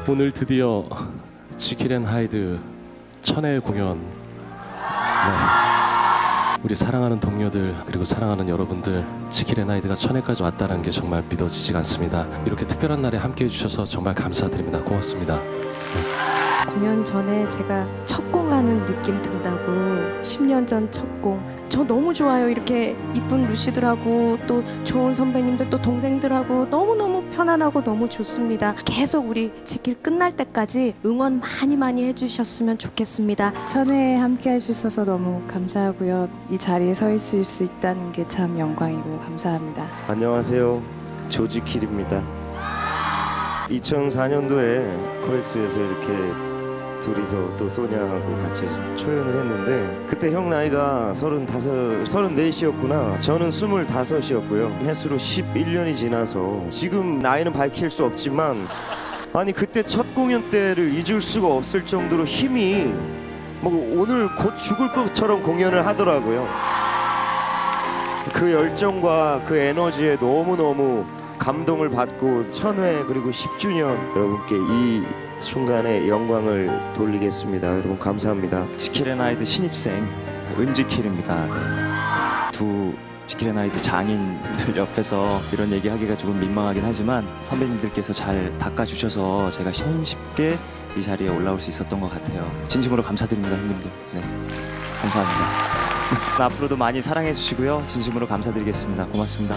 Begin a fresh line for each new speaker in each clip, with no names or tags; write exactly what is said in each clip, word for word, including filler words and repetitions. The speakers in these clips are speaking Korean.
오늘 드디어 지킬 앤 하이드 천회 공연. 네. 우리 사랑하는 동료들 그리고 사랑하는 여러분들, 지킬 앤 하이드가 천회까지 왔다는 게 정말 믿어지지가 않습니다. 이렇게 특별한 날에 함께 해주셔서 정말 감사드립니다. 고맙습니다. 네.
공연 전에 제가 첫 공하는 느낌 든다고 십 년 전 첫 공, 저 너무 좋아요. 이렇게 이쁜 루시들하고 또 좋은 선배님들 또 동생들하고 너무너무 편안하고 너무 좋습니다. 계속 우리 지킬 끝날 때까지 응원 많이 많이 해주셨으면 좋겠습니다.
천회에 함께 할 수 있어서 너무 감사하고요. 이 자리에 서 있을 수 있다는 게 참 영광이고 감사합니다.
안녕하세요, 조지킬입니다. 이천사 년도에 코엑스에서 이렇게 둘이서 또 소냐하고 같이 초연을 했는데, 그때 형 나이가 서른다섯, 서른넷이었구나. 저는 스물다섯이었고요. 횟수로 십일 년이 지나서 지금 나이는 밝힐 수 없지만, 아니 그때 첫 공연 때를 잊을 수가 없을 정도로 힘이 뭐 오늘 곧 죽을 것처럼 공연을 하더라고요. 그 열정과 그 에너지에 너무너무 감동을 받고 천회 그리고 십 주년 여러분께 이 순간의 영광을 돌리겠습니다. 여러분 감사합니다.
지킬 앤 하이드 신입생 은지킬입니다. 네. 두 지킬 앤 하이드 장인들 옆에서 이런 얘기하기가 조금 민망하긴 하지만 선배님들께서 잘 닦아주셔서 제가 손쉽게 이 자리에 올라올 수 있었던 것 같아요. 진심으로 감사드립니다, 형님들. 네, 감사합니다. 앞으로도 많이 사랑해 주시고요. 진심으로 감사드리겠습니다. 고맙습니다.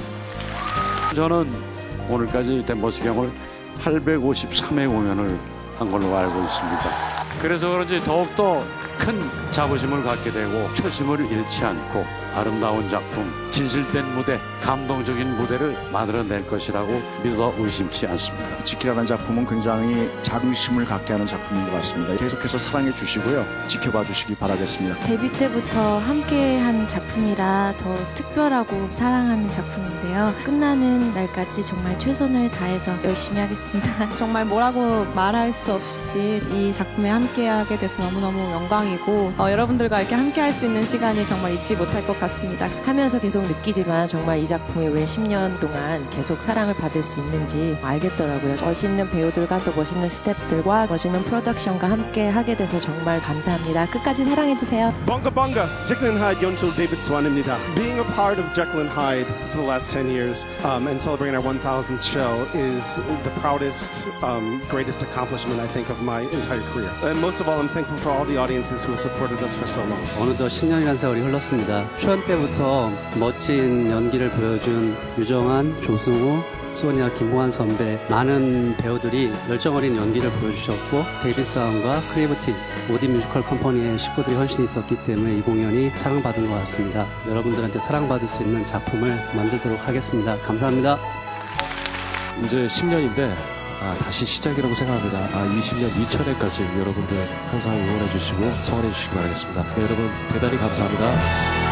저는 오늘까지 댄버스경을 팔백오십삼 회 공연을 한 걸로 알고 있습니다. 그래서 그런지 더욱더 큰 자부심을 갖게 되고 초심을 잃지 않고 아름다운 작품, 진실된 무대, 감동적인 무대를 만들어낼 것이라고 믿어 의심치 않습니다.
지키라는 작품은 굉장히 자긍심을 갖게 하는 작품인 것 같습니다. 계속해서 사랑해 주시고요, 지켜봐 주시기 바라겠습니다.
데뷔 때부터 함께한 작품이라 더 특별하고 사랑하는 작품인데요. 끝나는 날까지 정말 최선을 다해서 열심히 하겠습니다.
정말 뭐라고 말할 수 없이 이 작품에 함께하게 돼서 너무너무 영광이고, 어, 여러분들과 이렇게 함께할 수 있는 시간이 정말 잊지 못할 것 같습니다.
하면서 계속 느끼지만 정말 이 작품이 왜 십 년 동안 계속 사랑을 받을 수 있는지 알겠더라고요. 멋있는 배우들과 또 멋있는 스태프들과 멋있는 프로덕션과 함께 하게 돼서 정말 감사합니다. 끝까지 사랑해주세요.
Bonga bonga! Jekyll and Hyde 연출 데이비드 스완입니다. Being a part of Jekyll and Hyde for the last ten years um, and celebrating our one thousandth show is the proudest, um, greatest accomplishment I think of my entire career. And most of all, I'm thankful for all the audiences who have supported us for so long.
어느덧 십 년이라는 세월이 흘렀습니다. 초연 때부터 멋진 연기를 보여준 유정한, 조승우, 소냐, 김호환 선배, 많은 배우들이 열정어린 연기를 보여주셨고, 데이비드 스완과 크리에이티브 오디 뮤지컬 컴퍼니의 식구들이 훨씬 있었기 때문에 이 공연이 사랑받은 것 같습니다. 여러분들한테 사랑받을 수 있는 작품을 만들도록 하겠습니다. 감사합니다.
이제 십 년인데 아, 다시 시작이라고 생각합니다. 아, 이십 년 이천 회까지 여러분들 항상 응원해 주시고 성원해 주시기 바라겠습니다. 네, 여러분 대단히 감사합니다.